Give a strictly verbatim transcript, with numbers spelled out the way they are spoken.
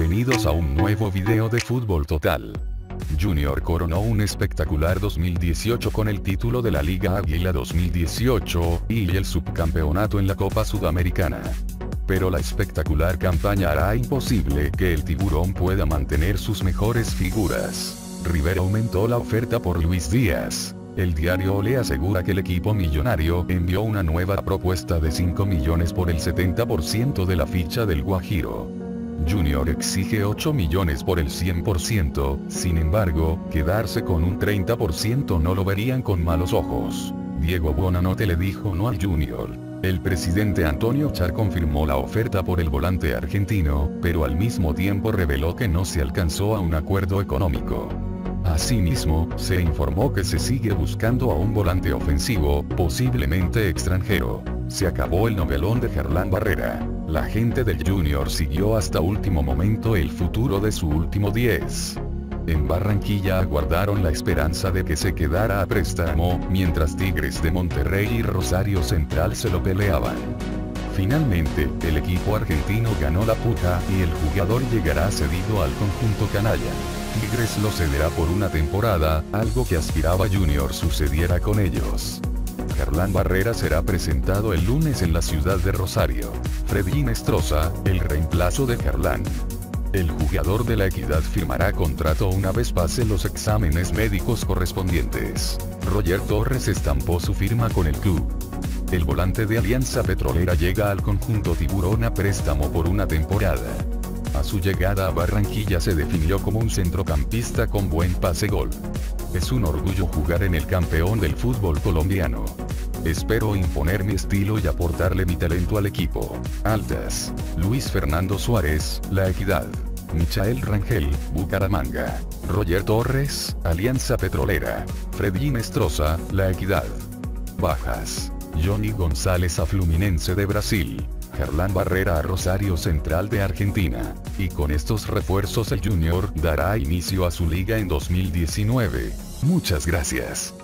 Bienvenidos a un nuevo video de Fútbol Total. Junior coronó un espectacular dos mil dieciocho con el título de la Liga Águila dos mil dieciocho, y el subcampeonato en la Copa Sudamericana. Pero la espectacular campaña hará imposible que el tiburón pueda mantener sus mejores figuras. River aumentó la oferta por Luis Díaz. El diario Olé asegura que el equipo millonario envió una nueva propuesta de cinco millones por el setenta por ciento de la ficha del Guajiro. Junior exige ocho millones por el cien por ciento, sin embargo, quedarse con un treinta por ciento no lo verían con malos ojos. Diego Bonanote le dijo no al Junior. El presidente Antonio Char confirmó la oferta por el volante argentino, pero al mismo tiempo reveló que no se alcanzó a un acuerdo económico. Asimismo, se informó que se sigue buscando a un volante ofensivo, posiblemente extranjero. Se acabó el novelón de Gerlán Barrera. La gente del Junior siguió hasta último momento el futuro de su último diez. En Barranquilla aguardaron la esperanza de que se quedara a préstamo, mientras Tigres de Monterrey y Rosario Central se lo peleaban. Finalmente, el equipo argentino ganó la puja y el jugador llegará cedido al conjunto canalla. Tigres lo cederá por una temporada, algo que aspiraba Junior sucediera con ellos. Gerlán Barrera será presentado el lunes en la ciudad de Rosario. Freddy Nestroza, el reemplazo de Gerlán. El jugador de la Equidad firmará contrato una vez pase los exámenes médicos correspondientes. Roger Torres estampó su firma con el club. El volante de Alianza Petrolera llega al conjunto tiburón a préstamo por una temporada. A su llegada a Barranquilla se definió como un centrocampista con buen pase-gol. Es un orgullo jugar en el campeón del fútbol colombiano. Espero imponer mi estilo y aportarle mi talento al equipo. Altas. Luis Fernando Suárez, La Equidad. Michael Rangel, Bucaramanga. Roger Torres, Alianza Petrolera. Freddy Nestroza, La Equidad. Bajas. Johnny González a Fluminense de Brasil. Gerlán Barrera a Rosario Central de Argentina. Y con estos refuerzos el Junior dará inicio a su liga en dos mil diecinueve. Muchas gracias.